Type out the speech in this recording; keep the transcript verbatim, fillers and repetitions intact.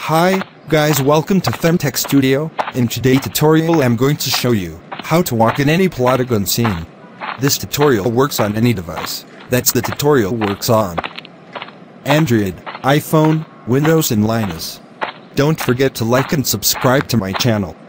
Hi, guys, welcome to Femtech Studio. In today's tutorial I'm going to show you how to walk in any Plotagon scene. This tutorial works on any device. That's the tutorial works on Android, iPhone, Windows and Linux. Don't forget to like and subscribe to my channel.